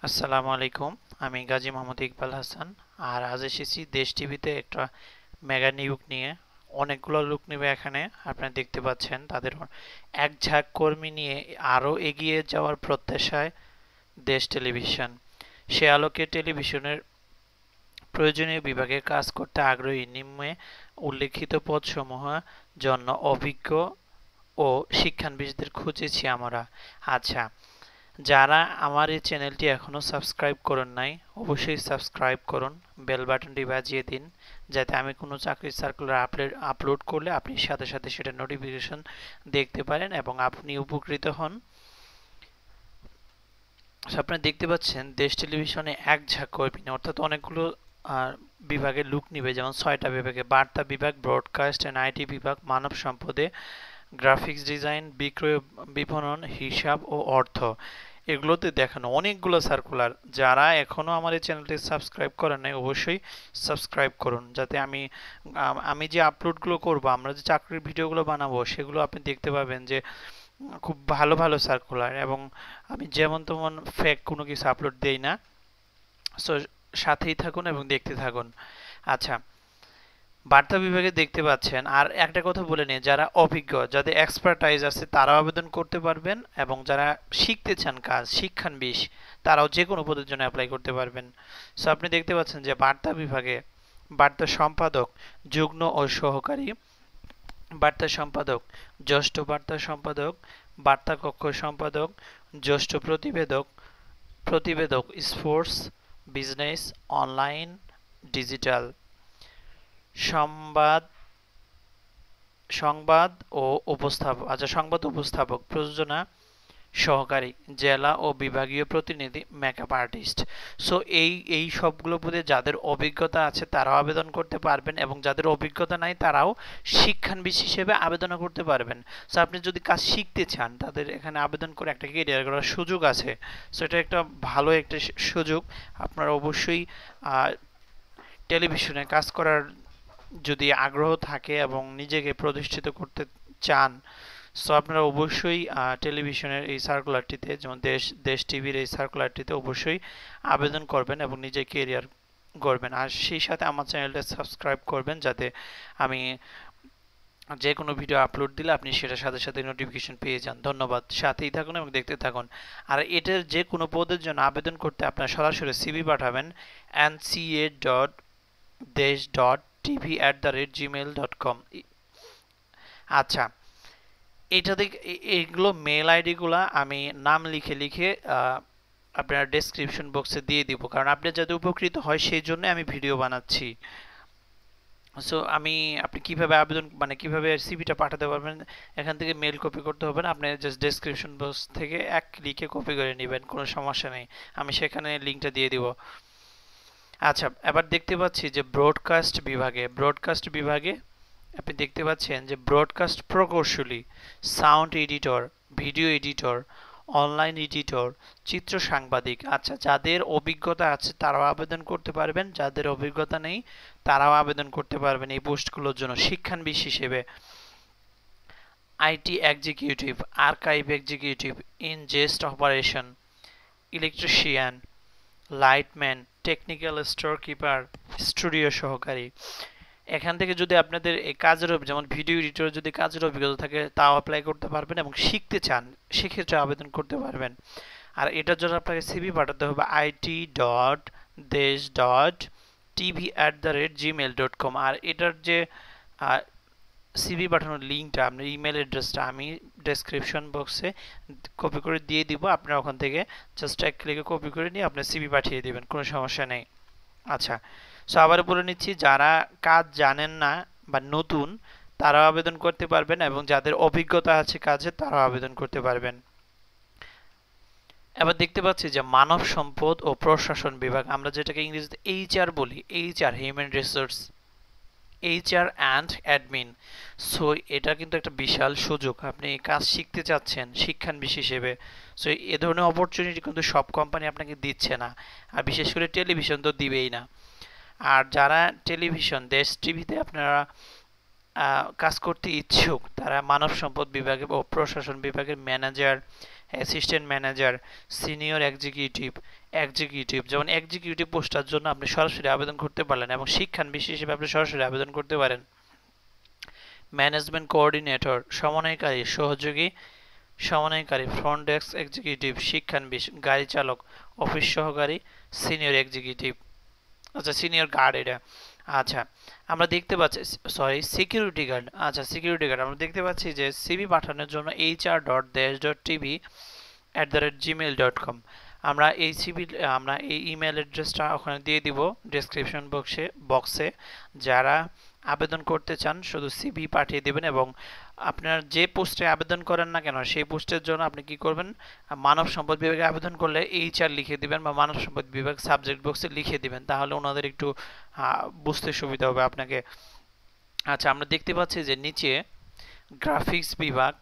আসসালামু আলাইকুম। আমি গাজী মোহাম্মদ ইকবাল হাসান। আর আজ এসেছি দেশ টিভিতে একটা মেগা নিয়োগ নিয়ে। অনেকগুলো লোক নেবে এখানে, আপনারা দেখতে পাচ্ছেন। তাদের এক ঝাঁক কর্মী নিয়ে আরও এগিয়ে যাওয়ার প্রত্যাশায় দেশ টেলিভিশন। সে আলোকে টেলিভিশনের প্রয়োজনীয় বিভাগে কাজ করতে আগ্রহী নিম্নে উল্লেখিত পদসমূহ জন্য অভিজ্ঞ ও শিক্ষানবিশদের খুঁজেছি আমরা। আচ্ছা, যারা আমার এই চ্যানেলটি এখনও সাবস্ক্রাইব করেন নাই, অবশ্যই সাবস্ক্রাইব করুন, বেল বাটনটি বাজিয়ে দিন, যাতে আমি কোনো চাকরির সার্কুলার আপলোড করলে আপনি সাথে সাথে সেটা নোটিফিকেশন দেখতে পারেন এবং আপনি উপকৃত হন। আপনারা দেখতে পাচ্ছেন দেশ টেলিভিশনে এক ঝাঁক কর্মী, অর্থাৎ অনেকগুলো বিভাগে লোক নিবে, যেমন 6টা বিভাগে: বার্তা বিভাগ, ব্রডকাস্ট অ্যান্ড আইটি বিভাগ, মানব সম্পদে, গ্রাফিক্স ডিজাইন, বিক্রয়, বিপণন, হিসাব ও অর্থ। এগুলোতে দেখানো অনেকগুলো সার্কুলার। যারা এখনো আমার এই চ্যানেলটি সাবস্ক্রাইব করেন নাই, অবশ্যই সাবস্ক্রাইব করুন, যাতে আমি যে আপলোডগুলো করব, আমরা যে চাকরির ভিডিওগুলো বানাবো, সেগুলো আপনি দেখতে পাবেন যে খুব ভালো ভালো সার্কুলার, এবং আমি যেমন তেমন ফেক কোনো কিছু আপলোড দেই না। সো সাথেই থাকুন এবং দেখতে থাকুন। আচ্ছা, বার্তা বিভাগে দেখতে পাচ্ছেন। আর একটা কথা বলে নিই, যারা অভিজ্ঞ, যাদের এক্সপার্টাইজ আছে, তারাও আবেদন করতে পারবেন, এবং যারা শিখতে চান কাজ, শিক্ষানবিশ, তারাও যে কোনো পদের জন্য অ্যাপ্লাই করতে পারবেন। সো আপনি দেখতে পাচ্ছেন যে বার্তা বিভাগে বার্তা সম্পাদক, যুগ্ম ও সহকারী বার্তা সম্পাদক, জ্যেষ্ঠ বার্তা সম্পাদক, বার্তা কক্ষ সম্পাদক, জ্যেষ্ঠ প্রতিবেদক, প্রতিবেদক স্পোর্টস, বিজনেস, অনলাইন, ডিজিটাল, সংবাদ সংবাদ ও উপস্থাপক, সংবাদ উপস্থাপক, প্রযোজনা সহকারী, জেলা ও বিভাগীয় প্রতিনিধি, মেকআপ আর্টিস্ট। সো এই সবগুলো পদে যাদের অভিজ্ঞতা আছে তারাও আবেদন করতে পারবেন, এবং যাদের অভিজ্ঞতা নাই তারাও শিক্ষানবিশ হিসেবে আবেদন করতে পারবেন। সো আপনি যদি কাজ শিখতে চান, তাদের এখানে আবেদন করে একটা ক্যারিয়ার করার সুযোগ আছে। সো এটা একটা ভালো একটা সুযোগ। আপনারা অবশ্যই টেলিভিশনে কাজ করার যদি আগ্রহ থাকে এবং নিজেকে প্রতিষ্ঠিত করতে চান, সো আপনারা অবশ্যই টেলিভিশনের এই সার্কুলারটিতে, যেমন দেশ টিভির এই সার্কুলারটিতে অবশ্যই আবেদন করবেন এবং নিজের কেরিয়ার গড়বেন। আর সেই সাথে আমার চ্যানেলটা সাবস্ক্রাইব করবেন, যাতে আমি যে কোনো ভিডিও আপলোড দিলে আপনি সেটার সাথে সাথে নোটিফিকেশন পেয়ে যান। ধন্যবাদ, সাথেই থাকুন এবং দেখতে থাকুন। আর এটার যে কোনো পদের জন্য আবেদন করতে আপনার সরাসরি সিভি পাঠাবেন nca.desh.tv@gmail.com। আচ্ছা, এইগুলো মেল আইডিগুলো আমি নাম লিখে লিখে আপনার ডেসক্রিপশন বক্সে দিয়ে দিব, কারণ আপনি যাতে উপকৃত হয় সেই জন্য আমি ভিডিও বানাচ্ছি। সো আপনি কিভাবে আবেদন, মানে কিভাবে সিভিটা পাঠাতে পারবেন, এখান থেকে মেল কপি করতে হবে না, আপনি জাস্ট ডেসক্রিপশন বক্স থেকে এক ক্লিকে কপি করে নেবেন, কোনো সমস্যা নেই, আমি সেখানে লিঙ্কটা দিয়ে দিব। আচ্ছা, এবার দেখতে পাচ্ছি যে ব্রডকাস্ট বিভাগে আপনি দেখতে পাচ্ছেন যে ব্রডকাস্ট প্রকৌশলী, sound editor, video editor, online editor, চিত্র সাংবাদিক। আচ্ছা, যাদের অভিজ্ঞতা আছে তারাও আবেদন করতে পারবেন, যাদের অভিজ্ঞতা নেই তারাও আবেদন করতে পারবেন এই পোস্টগুলোর জন্য শিক্ষানবিশ হিসেবে। IT executive, archive executive, ingest operation, electrician, lightman, technical store keeper, studio সহকারী। এখান থেকে যদি আপনাদের এই কাজের, যেমন ভিডিও এডিটর যদি কাজের অভিজ্ঞতা থাকে, তাও অ্যাপ্লাই করতে পারবেন, এবং শিখতে চান সেক্ষেত্রে আবেদন করতে পারবেন। আর এটার জন্য আপনাকে সিভি পাঠাতে হবে it.desh.tv@gmail.com। আর এটার যে সিভি পাঠানোর লিঙ্কটা, আপনার ইমেল অ্যাড্রেসটা আমি ডেসক্রিপশন বক্সে কপি করে দিয়ে দিব। আপনারা ওখান থেকে জাস্ট এক ক্লিকে কপি করে নিয়ে আপনার সিভি পাঠিয়ে দেবেন, কোনো সমস্যা নেই। আচ্ছা, সো আবার বলে নিচ্ছি, যারা কাজ জানেন না বা নতুন, তারাও আবেদন করতে পারবেন, এবং যাদের অভিজ্ঞতা আছে কাজে তারাও আবেদন করতে পারবেন। এবার দেখতে পাচ্ছি যে মানব সম্পদ ও প্রশাসন বিভাগ, আমরা যেটাকে ইংরেজিতে এইচআর বলি, HR, human resource, HR and admin. So এটা কিন্তু একটা বিশাল সুযোগ, আপনি কাজ শিখতে চাচ্ছেন শিক্ষানবিশ হিসেবে। সো এ ধরনের অপরচুনিটি কিন্তু সব কোম্পানি আপনাকে দিচ্ছে না, আর বিশেষ করে টেলিভিশন তো দিবেই না। আর যারা টেলিভিশন, দেশ টিভিতে আপনারা কাজ করতে ইচ্ছুক, তারা মানব সম্পদ বিভাগে ও প্রশাসন বিভাগের manager, assistant manager, senior executive, যেমন এক্সিকিউটিভ পোস্টার জন্য আপনি সরাসরি আবেদন করতে পারলেন এবং শিক্ষানবিশ হিসেবে আপনি সরাসরি আবেদন করতে পারেন। ম্যানেজমেন্ট কোঅর্ডিনেটর, সমন্বয়কারী, সহযোগী সমন্বয়কারী, ফ্রন্ট ডেস্ক এক্সিকিউটিভ, শিক্ষানবিশ, গাড়ি চালক, অফিস সহকারী, সিনিয়র এক্সিকিউটিভ, আচ্ছা সিনিয়র গার্ড এটা। আচ্ছা আমরা দেখতে পাচ্ছি, সরি সিকিউরিটি গার্ড, আচ্ছা সিকিউরিটি গার্ড আমরা দেখতে পাচ্ছি যে সিভি পাঠানোর জন্য hr.desh.tv@gmail.com আমরা এই সিভি আমরা এই ইমেল অ্যাড্রেসটা ওখানে দিয়ে দিব ডেসক্রিপশন বক্সে। যারা আবেদন করতে চান শুধু সিভি পাঠিয়ে দেবেন এবং আপনার যে পোস্টে আবেদন করেন না কেন সেই পোস্টের জন্য আপনি কি করবেন, মানব সম্পদ বিভাগে আবেদন করলে HR লিখে দিবেন বা মানব সম্পদ বিভাগ সাবজেক্ট বক্সে লিখে দিবেন, তাহলে ওনাদের একটু বুঝতে সুবিধা হবে আপনাকে। আচ্ছা আমরা দেখতে পাচ্ছি যে নিচে গ্রাফিক্স বিভাগ,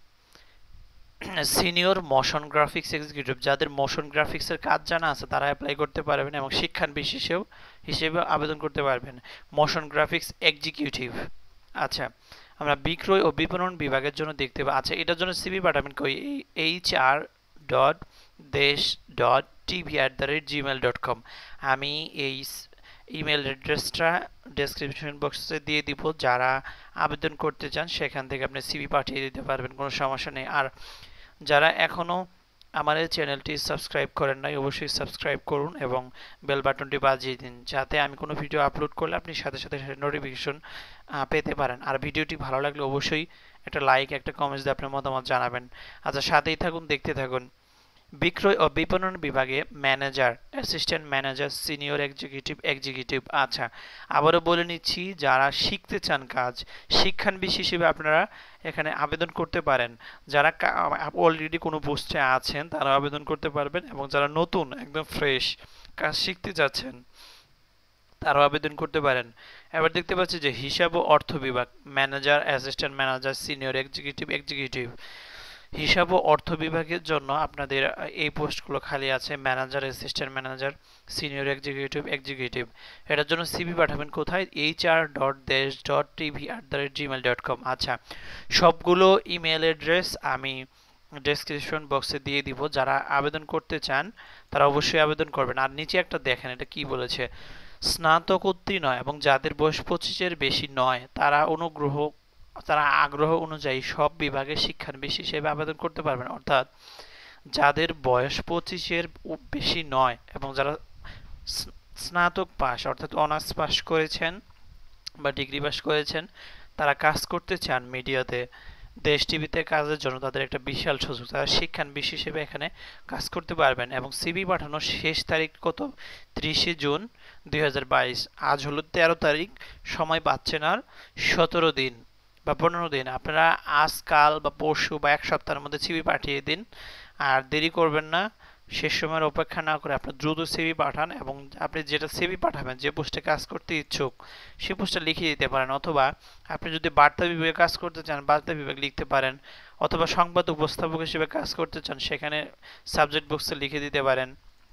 সিনিয়র মোশন গ্রাফিক্স এক্সিকিউটিভ, যাদের মোশন গ্রাফিক্সের কাজ জানা আছে তারা অ্যাপ্লাই করতে পারবেন এবং শিক্ষানবিশ হিসেবে আবেদন করতে পারবেন। Motion graphics executive. আচ্ছা আমরা বিক্রয় ও বিপণন বিভাগের জন্য দেখতে পাই, আচ্ছা এটার জন্য সিভি পাঠাবেন কই, hr.desh.tv@gmail.com। আমি এই ইমেল অ্যাড্রেসটা ডেসক্রিপশন বক্সে দিয়ে দিব, যারা আবেদন করতে চান সেখান থেকে আপনি সিভি পাঠিয়ে দিতে পারবেন, কোনো সমস্যা নেই। আর যারা এখনও আমার এই চ্যানেলটি সাবস্ক্রাইব করেন নাই অবশ্যই সাবস্ক্রাইব করুন এবং বেল বাটনটি বাজিয়ে দিন, যাতে আমি কোনো ভিডিও আপলোড করলে আপনি সাথে সাথে নোটিফিকেশন পেতে পারেন। আর ভিডিওটি ভালো লাগলে অবশ্যই একটা লাইক একটা কমেন্টস দিয়ে আপনার মতামত জানাবেন। আচ্ছা সাথেই থাকুন, দেখতে থাকুন। বিক্রয় ও বিপণন বিভাগে manager, assistant manager, senior executive. আচ্ছা আবারও বলে নিচ্ছি, যারা শিখতে চান কাজ, শিক্ষানবিশ হিসেবে আপনারা এখানে আবেদন করতে পারেন। যারা অলরেডি কোনো পোস্টে আছেন তারা আবেদন করতে পারবেন এবং যারা নতুন একদম ফ্রেশ কাজ শিখতে যাচ্ছেন তারাও আবেদন করতে পারেন। এবার দেখতে পাচ্ছি যে হিসাব ও অর্থ বিভাগ, manager, assistant manager, senior executive. হিসাব ও অর্থ বিভাগের জন্য আপনাদের এই পোস্টগুলো খালি আছে, manager, assistant manager, senior executive. এটার জন্য সিভি পাঠাবেন কোথায়, hr.desh.tv@gmail.com। আচ্ছা সবগুলো ইমেল অ্যাড্রেস আমি ডেসক্রিপশন বক্সে দিয়ে দিব, যারা আবেদন করতে চান তারা অবশ্যই আবেদন করবেন। আর নিচে একটা দেখেন এটা কি বলেছে, স্নাতক উত্তীর্ণ এবং যাদের বয়স 25-এর বেশি নয় তারা আগ্রহ অনুযায়ী সব বিভাগে শিক্ষানবিশ হিসেবে আবেদন করতে পারবেন। অর্থাৎ যাদের বয়স 25-এর বেশি নয় এবং যারা স্নাতক পাস অর্থাৎ অনার্স পাস করেছেন বা ডিগ্রি পাস করেছেন, তারা কাজ করতে চান মিডিয়াতে, দেশ টিভিতে কাজের জন্য তাদের একটা বিশাল সুযোগ, তারা শিক্ষানবিশ হিসেবে এখানে কাজ করতে পারবেন। এবং সিভি পাঠানোর শেষ তারিখ কত, 30 জুন 2022। আজ হলো 13 তারিখ, সময় পাচ্ছেন আর 17 দিন বা 15 দিন। আপনারা আজকাল বা পরশু বা এক সপ্তাহের মধ্যে সিভি পাঠিয়ে দিন, আর দেরি করবেন না, শেষ সময়ের অপেক্ষা না করে আপনার দ্রুত সিভি পাঠান এবং আপনি যেটা সিভি পাঠাবেন যে পোস্টে কাজ করতে ইচ্ছুক সেই পোস্টটা লিখে দিতে পারেন, অথবা আপনি যদি বার্তা বিভাগে কাজ করতে চান বার্তা বিভাগ লিখতে পারেন, অথবা সংবাদ উপস্থাপক হিসেবে কাজ করতে চান সেখানে সাবজেক্ট বক্সে লিখে দিতে পারেন।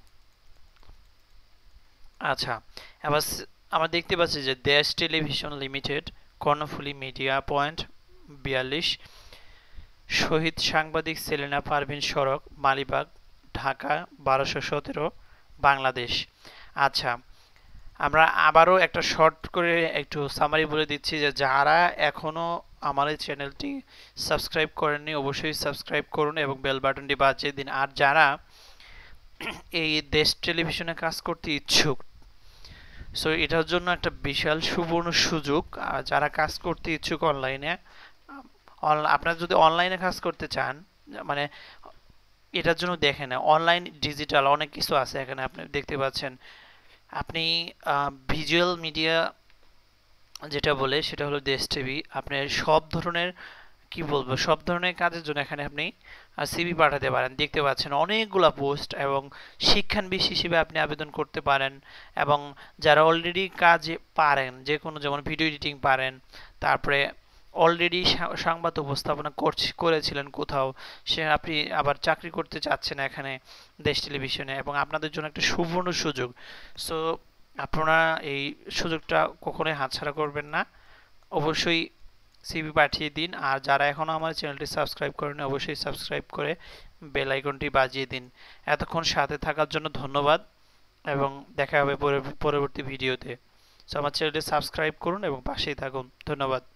আচ্ছা এবার আমরা দেখতে পাচ্ছি যে Desh television limited, Karnaphuli media point 42, শহীদ সাংবাদিক সেলিনা পারভিন সড়ক, মালিবাগ, ঢাকা 1217, বাংলাদেশ। আচ্ছা আমরা আবারও একটা শর্ট করে একটু সামারি বলে দিচ্ছি যে যারা এখনও আমার এই চ্যানেলটি সাবস্ক্রাইব করেননি অবশ্যই সাবস্ক্রাইব করুন এবং বেল বাটনটি বাজিয়ে দিন। আর যারা এই দেশ টেলিভিশনে কাজ করতে ইচ্ছুক, সো এটার জন্য একটা বিশাল সুবর্ণ সুযোগ। যারা কাজ করতে ইচ্ছুক অনলাইনে, আপনারা যদি অনলাইনে কাজ করতে চান, মানে এটার জন্য দেখেন অনলাইন ডিজিটাল অনেক কিছু আছে এখানে আপনি দেখতে পাচ্ছেন। আপনি ভিজুয়াল মিডিয়া যেটা বলে সেটা হলো দেশ টিভি, আপনি সব ধরনের সব ধরনের কাজের জন্য এখানে আপনি সিভি পাঠাতে পারেন। দেখতে পাচ্ছেন অনেকগুলা পোস্ট এবং শিক্ষানবিশ হিসেবে আপনি আবেদন করতে পারেন। এবং যারা অলরেডি কাজ পারেন, যে কোনো যেমন ভিডিও এডিটিং পারেন, তারপরে অলরেডি সংবাদ উপস্থাপনা করেছিলেন কোথাও, সে আপনি আবার চাকরি করতে চাচ্ছেন এখানে দেশ টেলিভিশনে, এবং আপনাদের জন্য একটা সুবর্ণ সুযোগ। সো আপনারা এই সুযোগটা কখনোই হাতছাড়া করবেন না, অবশ্যই সিভি পাঠিয়ে দিন। আর যারা এখনও আমার চ্যানেলটি সাবস্ক্রাইব করেন অবশ্যই সাবস্ক্রাইব করে বেল আইকনটি বাজিয়ে দিন। এতক্ষণ সাথে থাকার জন্য ধন্যবাদ এবং দেখা হবে পরবর্তী ভিডিওতে। সো আমার চ্যানেলটি সাবস্ক্রাইব করুন এবং পাশেই থাকুন। ধন্যবাদ।